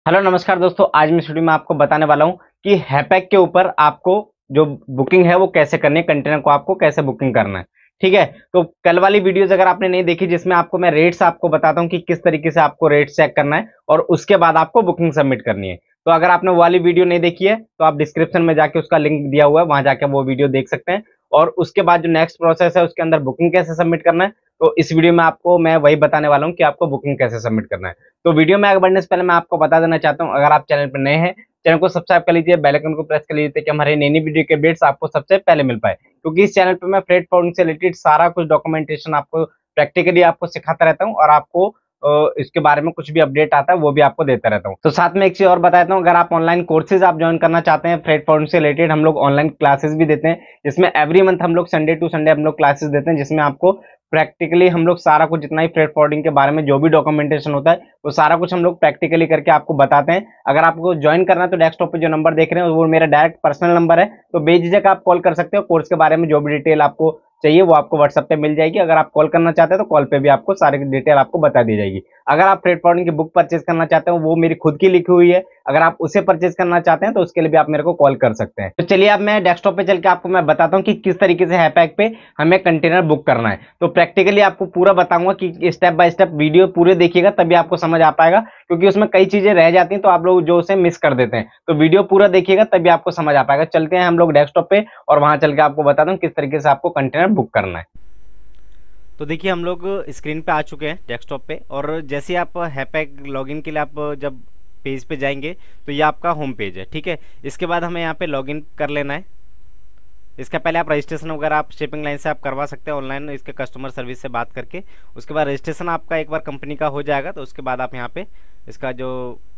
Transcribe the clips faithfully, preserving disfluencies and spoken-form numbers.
Hello नमस्कार दोस्तों, आज मैं इस वीडियो में आपको बताने वाला हूँ कि हैपैक के ऊपर आपको जो बुकिंग है वो कैसे करनी है, कंटेनर को आपको कैसे बुकिंग करना है। ठीक है, तो कल वाली वीडियोस अगर आपने नहीं देखी जिसमें आपको मैं रेट्स आपको बताता हूँ कि किस तरीके से आपको रेट्स चेक करना है और उसके बाद आपको बुकिंग सबमिट करनी है। तो अगर आपने वो वाली वीडियो नहीं देखी है तो आप डिस्क्रिप्शन में जाके उसका लिंक दिया हुआ है, वहां जाके वो वीडियो देख सकते हैं। और उसके बाद जो नेक्स्ट प्रोसेस है उसके अंदर बुकिंग कैसे सबमिट करना है, तो इस वीडियो में आपको मैं वही बताने वाला हूँ कि आपको बुकिंग कैसे सबमिट करना है। तो वीडियो में आगे बढ़ने से पहले मैं आपको बता देना चाहता हूँ, अगर आप चैनल पर नए हैं, चैनल को सब्सक्राइब कर लीजिए, बेल आइकन को प्रेस कर लीजिए ताकि हमारे नई नई वीडियो के अपडेट्स आपको सबसे पहले मिल पाए। क्योंकि इस चैनल पे मैं फ्रेट फॉर्मिंग से रिलेटेड सारा कुछ डॉक्यूमेंटेशन आपको प्रैक्टिकली आपको सिखाता रहता हूँ और आपको अ, इसके बारे में कुछ भी अपडेट आता है वो भी आपको देता रहता हूँ। तो साथ में एक चीज और बता देता हूँ, अगर आप ऑनलाइन कोर्सेज आप ज्वाइन करना चाहते हैं फ्रेट फॉर्मिंग से रिलेटेड, हम लोग ऑनलाइन क्लासेस भी देते हैं जिसमें एवरी मंथ हम लोग संडे टू संडे हम लोग क्लासेस देते हैं, जिसमें आपको प्रैक्टिकली हम लोग सारा कुछ जितना ही फ्रेट फॉरवर्डिंग के बारे में जो भी डॉक्यूमेंटेशन होता है वो सारा कुछ हम लोग प्रैक्टिकली करके आपको बताते हैं। अगर आपको ज्वाइन करना है तो डेस्कटॉप पे जो नंबर देख रहे हैं वो मेरा डायरेक्ट पर्सनल नंबर है, तो बेझिझक आप कॉल कर सकते हो। कोर्स के बारे में जो भी डिटेल आपको चाहिए वो आपको व्हाट्सएप पे मिल जाएगी। अगर आप कॉल करना चाहते हैं तो कॉल पे भी आपको सारी डिटेल आपको बता दी जाएगी। अगर आप फ्रेट फॉरवर्डिंग की बुक परचेज करना चाहते हो वो मेरी खुद की लिखी हुई है, अगर आप उसे परचेज करना चाहते हैं तो उसके लिए भी आप मेरे को कॉल कर सकते हैं। तो चलिए अब मैं डेस्कटॉप पे चल के आपको मैं बताता हूँ कि किस तरीके से हैपैक पे हमें कंटेनर बुक करना है। तो प्रैक्टिकली आपको पूरा बताऊंगा कि स्टेप बाय स्टेप वीडियो पूरे देखिएगा तभी आपको समझ आ पाएगा, क्योंकि उसमें कई चीजें रह जाती हैं तो आप लोग जो उसे मिस कर देते हैं। तो वीडियो पूरा देखिएगा तभी आपको समझ आ पाएगा। चलते हैं हम लोग डेस्कटॉप पे और वहां चल के आपको बताता हूँ किस तरीके से आपको कंटेनर बुक करना है। तो देखिए हम लोग स्क्रीन पे आ चुके हैं डेस्कटॉप पे, और जैसे ही आप हैपैक लॉगिन के लिए आप जब पेज पे जाएंगे तो ये आपका होम पेज है। ठीक है, इसके बाद हमें यहाँ पे लॉगिन कर लेना है। इसका पहले आप रजिस्ट्रेशन वगैरह आप शिपिंग लाइन से आप करवा सकते हैं ऑनलाइन, इसके कस्टमर सर्विस से बात करके। उसके बाद रजिस्ट्रेशन आपका एक बार कंपनी का हो जाएगा तो उसके बाद आप यहाँ पे इसका जो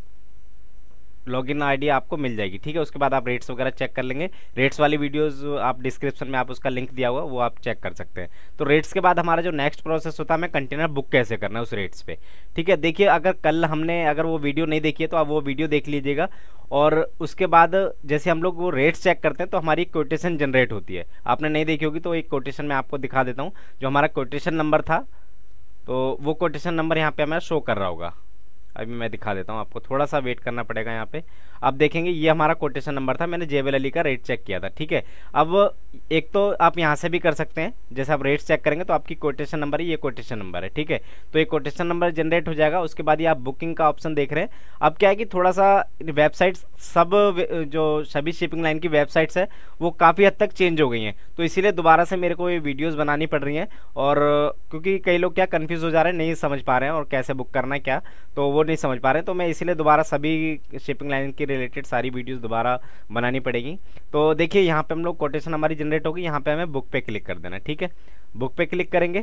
लॉगिन आईडी आपको मिल जाएगी। ठीक है, उसके बाद आप रेट्स वगैरह चेक कर लेंगे। रेट्स वाली वीडियोस आप डिस्क्रिप्शन में आप उसका लिंक दिया हुआ वो आप चेक कर सकते हैं। तो रेट्स के बाद हमारा जो नेक्स्ट प्रोसेस होता है हमें कंटेनर बुक कैसे करना है उस रेट्स पे। ठीक है, देखिए अगर कल हमने अगर वो वीडियो नहीं देखी है तो आप वो वीडियो देख लीजिएगा। और उसके बाद जैसे हम लोग वो रेट्स चेक करते हैं तो हमारी कोटेशन जनरेट होती है। आपने नहीं देखी होगी तो एक कोटेशन मैं आपको दिखा देता हूँ। जो हमारा कोटेशन नंबर था तो वो कोटेशन नंबर यहाँ पे हमें शो कर रहा होगा। अभी मैं दिखा देता हूँ आपको, थोड़ा सा वेट करना पड़ेगा। यहाँ पे आप देखेंगे ये हमारा कोटेशन नंबर था, मैंने जेबल अली का रेट चेक किया था। ठीक है, अब एक तो आप यहाँ से भी कर सकते हैं, जैसे आप रेट चेक करेंगे तो आपकी कोटेशन नंबर है, ये कोटेशन नंबर है। ठीक है, तो ये कोटेशन नंबर जनरेट हो जाएगा। उसके बाद ये आप बुकिंग का ऑप्शन देख रहे हैं। अब क्या है कि थोड़ा सा वेबसाइट सब जो सभी शिपिंग लाइन की वेबसाइट्स है वो काफ़ी हद तक चेंज हो गई हैं, तो इसीलिए दोबारा से मेरे को ये वीडियोस बनानी पड़ रही हैं। और क्योंकि कई लोग क्या कंफ्यूज हो जा रहे हैं, नहीं समझ पा रहे हैं और कैसे बुक करना है क्या, तो वो नहीं समझ पा रहे हैं, तो मैं इसीलिए दोबारा सभी शिपिंग लाइन के रिलेटेड सारी वीडियोस दोबारा बनानी पड़ेगी। तो देखिए यहाँ पे हम लोग कोटेशन हमारी जनरेट होगी, यहाँ पे हमें बुक पे क्लिक कर देना है। ठीक है, बुक पे क्लिक करेंगे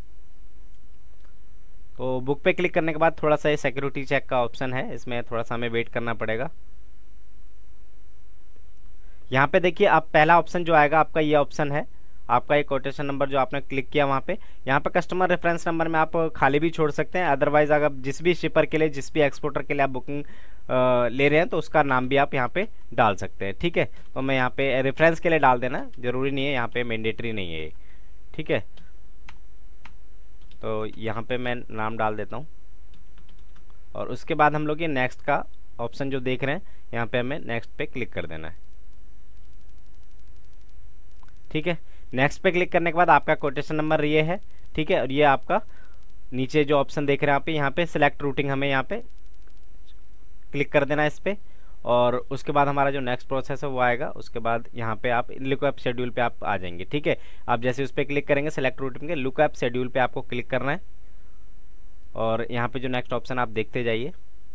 तो बुक पे क्लिक करने के बाद थोड़ा सा ये सिक्योरिटी चेक का ऑप्शन है, इसमें थोड़ा सा हमें वेट करना पड़ेगा। यहाँ पे देखिए आप पहला ऑप्शन जो आएगा आपका ये ऑप्शन है, आपका एक कोटेशन नंबर जो आपने क्लिक किया वहाँ पे। यहाँ पे कस्टमर रेफरेंस नंबर में आप खाली भी छोड़ सकते हैं, अदरवाइज अगर जिस भी शिपर के लिए जिस भी एक्सपोर्टर के लिए आप बुकिंग ले रहे हैं तो उसका नाम भी आप यहाँ पे डाल सकते हैं। ठीक है, तो मैं यहाँ पे रेफरेंस के लिए डाल देना, जरूरी नहीं है, यहाँ पे मैंडेटरी नहीं है। ठीक है, तो यहाँ पे मैं नाम डाल देता हूँ और उसके बाद हम लोग ये नेक्स्ट का ऑप्शन जो देख रहे हैं यहाँ पे हमें नेक्स्ट पे क्लिक कर देना है। ठीक है, नेक्स्ट पे क्लिक करने के बाद आपका कोटेशन नंबर ये है। ठीक है, और ये आपका नीचे जो ऑप्शन देख रहे हैं आप यहाँ पे सिलेक्ट रूटिंग, हमें यहाँ पे क्लिक कर देना है इस पे। और उसके बाद हमारा जो नेक्स्ट प्रोसेस है वो आएगा। उसके बाद यहाँ पे आप लुकअप शेड्यूल पे आप आ जाएंगे। ठीक है, आप जैसे उस पर क्लिक करेंगे सिलेक्ट रूटिंग के लुकअप शेड्यूल पे आपको क्लिक करना है और यहाँ पे जो नेक्स्ट ऑप्शन आप देखते जाइए।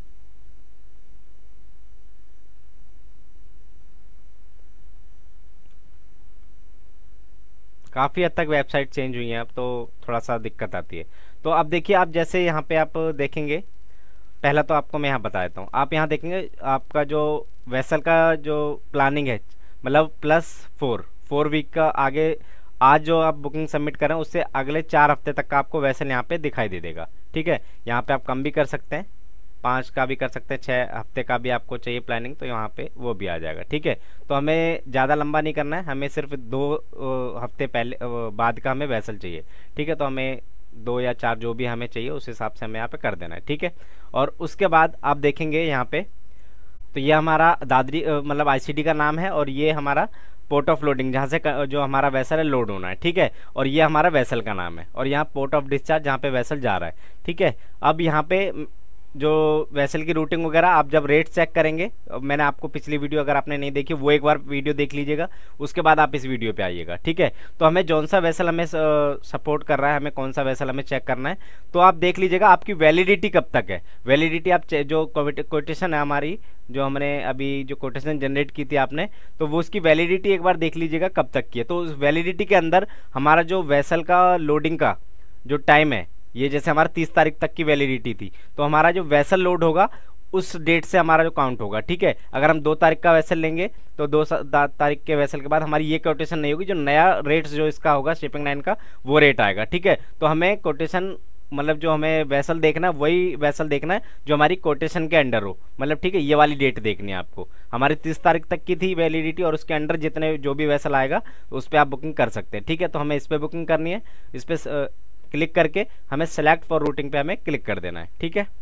काफ़ी हद तक वेबसाइट चेंज हुई है अब, तो थोड़ा सा दिक्कत आती है। तो अब देखिए आप जैसे यहाँ पे आप देखेंगे, पहला तो आपको मैं यहाँ बता देता हूँ। आप यहाँ देखेंगे आपका जो वेसल का जो प्लानिंग है, मतलब प्लस फोर फोर वीक का आगे, आज जो आप बुकिंग सबमिट करें उससे अगले चार हफ्ते तक का आपको वेसल यहाँ पे दिखाई दे देगा। ठीक है, यहाँ पे आप कम भी कर सकते हैं, पाँच का भी कर सकते हैं, छः हफ्ते का भी आपको चाहिए प्लानिंग तो यहाँ पे वो भी आ जाएगा। ठीक है, तो हमें ज़्यादा लंबा नहीं करना है, हमें सिर्फ दो हफ्ते पहले बाद का हमें वैसल चाहिए। ठीक है, तो हमें दो या चार जो भी हमें चाहिए उस हिसाब से हमें यहाँ पे कर देना है, ठीक है। और उसके बाद आप देखेंगे यहाँ पे, तो ये हमारा दादरी मतलब आईसीडी का नाम है, और ये हमारा पोर्ट ऑफ लोडिंग जहाँ से जो हमारा वेसल है लोड होना है, ठीक है। और ये हमारा वेसल का नाम है, और यहाँ पोर्ट ऑफ डिस्चार्ज जहाँ पे वेसल जा रहा है, ठीक है। अब यहाँ पे जो वेसल की रूटिंग वगैरह आप जब रेट चेक करेंगे, मैंने आपको पिछली वीडियो अगर आपने नहीं देखी वो एक बार वीडियो देख लीजिएगा, उसके बाद आप इस वीडियो पे आइएगा, ठीक है। तो हमें जौन सा वेसल हमें सपोर्ट कर रहा है, हमें कौन सा वेसल हमें चेक करना है, तो आप देख लीजिएगा आपकी वैलिडिटी कब तक है। वैलिडिटी आप जो कोटेशन है हमारी, जो हमने अभी जो कोटेशन जनरेट की थी आपने, तो वो उसकी वैलिडिटी एक बार देख लीजिएगा कब तक की है। तो उस वैलिडिटी के अंदर हमारा जो वेसल का लोडिंग का जो टाइम है, ये जैसे हमारा तीस तारीख तक की वैलिडिटी थी, तो हमारा जो वेसल लोड होगा उस डेट से हमारा जो काउंट होगा, ठीक है। अगर हम दो तारीख का वेसल लेंगे तो दो तारीख के वेसल के बाद हमारी ये कोटेशन नहीं होगी, जो नया रेट जो इसका होगा शिपिंग लाइन का वो रेट आएगा, ठीक है। तो हमें कोटेशन मतलब जो हमें वेसल देखना है वही वेसल देखना है जो हमारी कोटेशन के अंडर हो, मतलब ठीक है। ये वाली डेट देखनी है आपको, हमारी तीस तारीख तक की थी वैलिडिटी, और उसके अंडर जितने जो भी वेसल आएगा उस पर आप बुकिंग कर सकते हैं, ठीक है। तो हमें इस पर बुकिंग करनी है, इस पर क्लिक करके हमें सेलेक्ट फॉर रूटिंग पे हमें क्लिक कर देना है, ठीक है।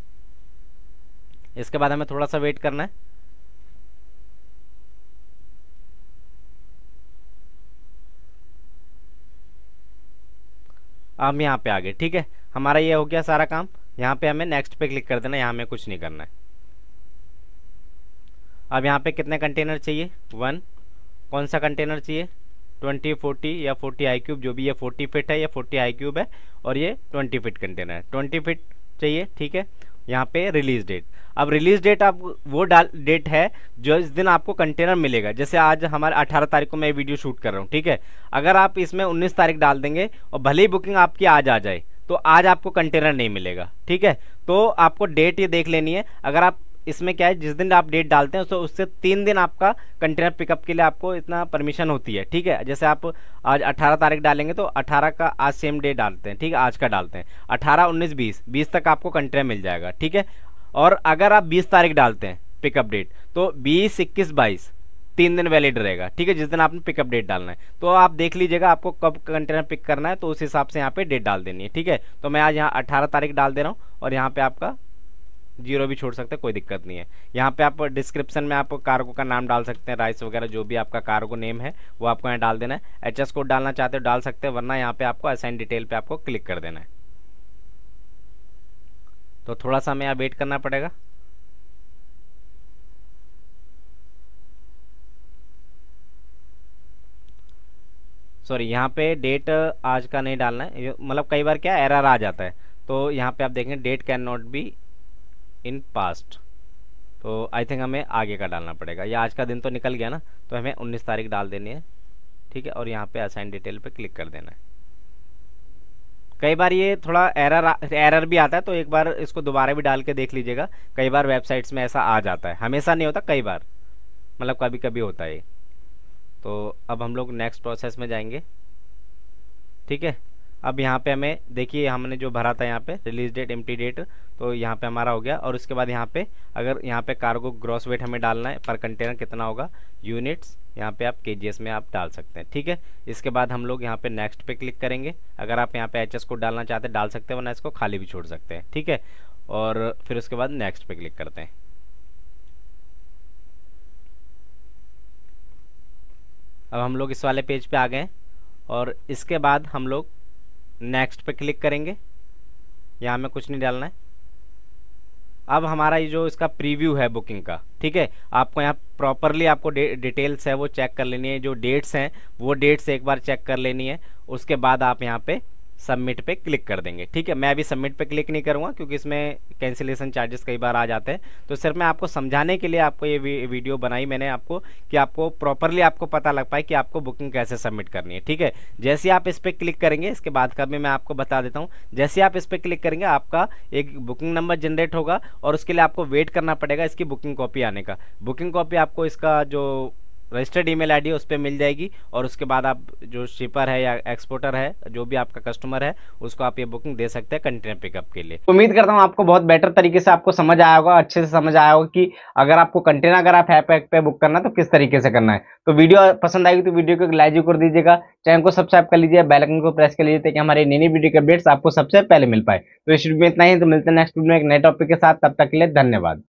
इसके बाद हमें थोड़ा सा वेट करना है। हम यहाँ पे आ गए, ठीक है। हमारा ये हो गया सारा काम। यहाँ पे हमें नेक्स्ट पे क्लिक कर देना है, यहाँ हमें कुछ नहीं करना है। अब यहाँ पे कितने कंटेनर चाहिए, वन। कौन सा कंटेनर चाहिए, ट्वेंटी, फोर्टी या फोर्टी आई क्यूब, जो भी ये फोर्टी फिट है या फोर्टी आई क्यूब है, और ये ट्वेंटी फिट कंटेनर है, ट्वेंटी फिट चाहिए, ठीक है। यहाँ पे रिलीज डेट, अब रिलीज डेट आप वो डाल डेट है जो इस दिन आपको कंटेनर मिलेगा। जैसे आज हमारे अठारह तारीख को मैं वीडियो शूट कर रहा हूँ, ठीक है। अगर आप इसमें उन्नीस तारीख डाल देंगे और भले ही बुकिंग आपकी आज आ जाए तो आज आपको कंटेनर नहीं मिलेगा, ठीक है। तो आपको डेट ये देख लेनी है। अगर आप इसमें क्या है, जिस दिन आप डेट डालते हैं तो उससे तीन दिन आपका कंटेनर पिकअप के लिए आपको इतना परमिशन होती है, ठीक है। जैसे आप आज अठारह तारीख डालेंगे तो अठारह का आज सेम डे डालते हैं, ठीक है, आज का डालते हैं, अठारह, उन्नीस, बीस, बीस तक आपको कंटेनर मिल जाएगा, ठीक है। और अगर आप बीस तारीख डालते हैं पिकअप डेट, तो बीस, इक्कीस, बाईस तीन दिन वैलिड रहेगा, ठीक है, जिस दिन आपने पिकअप डेट डालना है। तो आप देख लीजिएगा आपको कब कंटेनर पिक करना है, तो उस हिसाब से यहाँ पे डेट डाल देनी है, ठीक है। तो मैं आज यहाँ अठारह तारीख डाल दे रहा हूँ, और यहाँ पे आपका जीरो भी छोड़ सकते हैं, कोई दिक्कत नहीं है। यहाँ पे आप डिस्क्रिप्शन में आप कार्गो का नाम डाल सकते हैं, राइस वगैरह जो भी आपका कार्गो नेम है वो आपको यहाँ डाल देना है। एचएस कोड डालना चाहते हो डाल सकते हैं, वरना यहाँ पे आपको असाइन डिटेल पे आपको क्लिक कर देना है। तो थोड़ा सा हमें यहाँ वेट करना पड़ेगा। सॉरी, यहाँ पे डेट आज का नहीं डालना है, मतलब कई बार क्या एरर आ जाता है। तो यहाँ पे आप देखेंगे date can not be in past, तो आई थिंक हमें आगे का डालना पड़ेगा। या आज का दिन तो निकल गया ना, तो हमें उन्नीस तारीख डाल देनी है, ठीक है। और यहाँ पे असाइन डिटेल पे क्लिक कर देना है। कई बार ये थोड़ा एरर एरर भी आता है, तो एक बार इसको दोबारा भी डाल के देख लीजिएगा। कई बार वेबसाइट्स में ऐसा आ जाता है, हमेशा नहीं होता, कई बार मतलब कभी कभी होता है। तो अब हम लोग नेक्स्ट प्रोसेस में जाएंगे, ठीक है। अब यहाँ पे हमें देखिए हमने जो भरा था यहाँ पे रिलीज डेट, एम्प्टी डेट, तो यहाँ पे हमारा हो गया। और उसके बाद यहाँ पे अगर यहाँ पे कार्गो ग्रॉस वेट हमें डालना है पर कंटेनर कितना होगा, यूनिट्स, यहाँ पे आप केजीएस में आप डाल सकते हैं, ठीक है। इसके बाद हम लोग यहाँ पे नेक्स्ट पे क्लिक करेंगे। अगर आप यहाँ पे एचएस कोड डालना चाहते हैं डाल सकते हैं, वरना इसको खाली भी छोड़ सकते हैं, ठीक है। और फिर उसके बाद नेक्स्ट पे क्लिक करते हैं। अब हम लोग इस वाले पेज पे आ गए, और इसके बाद हम लोग नेक्स्ट पे क्लिक करेंगे। यहाँ में कुछ नहीं डालना है। अब हमारा ये जो इसका प्रीव्यू है बुकिंग का, ठीक है, आपको यहाँ प्रॉपरली आपको डिटेल्स है वो चेक कर लेनी है। जो डेट्स हैं वो डेट्स एक बार चेक कर लेनी है। उसके बाद आप यहाँ पे सबमिट पे क्लिक कर देंगे, ठीक है। मैं अभी सबमिट पे क्लिक नहीं करूँगा क्योंकि इसमें कैंसिलेशन चार्जेस कई बार आ जाते हैं। तो सिर्फ मैं आपको समझाने के लिए आपको ये वीडियो बनाई मैंने आपको, कि आपको प्रॉपरली आपको पता लग पाए कि आपको बुकिंग कैसे सबमिट करनी है, ठीक है। जैसे आप इस पर क्लिक करेंगे, इसके बाद का भी मैं आपको बता देता हूँ। जैसे आप इस पर क्लिक करेंगे आपका एक बुकिंग नंबर जनरेट होगा, और उसके लिए आपको वेट करना पड़ेगा इसकी बुकिंग कॉपी आने का। बुकिंग कॉपी आपको इसका जो रजिस्टर्ड ईमेल आईडी उस पर मिल जाएगी, और उसके बाद आप जो शिपर है या एक्सपोर्टर है, जो भी आपका कस्टमर है, उसको आप ये बुकिंग दे सकते हैं कंटेनर पिकअप के लिए। उम्मीद करता हूँ आपको बहुत बेटर तरीके से आपको समझ आया होगा, अच्छे से समझ आया होगा कि अगर आपको कंटेनर अगर आप हैपैक पे बुक करना है तो किस तरीके से करना है। तो वीडियो पसंद आएगी तो वीडियो को लाइक कर दीजिएगा, चैनल को सब्सक्राइब कर लीजिए, बेल आइकन को प्रेस कर लीजिए ताकि हमारे नई नई वीडियो के अपडेट्स आपको सबसे पहले मिल पाए। तो इस वीडियो में इतना ही, तो मिलते हैं नेक्स्ट वीडियो में एक नए टॉपिक के साथ, तब तक के लिए धन्यवाद।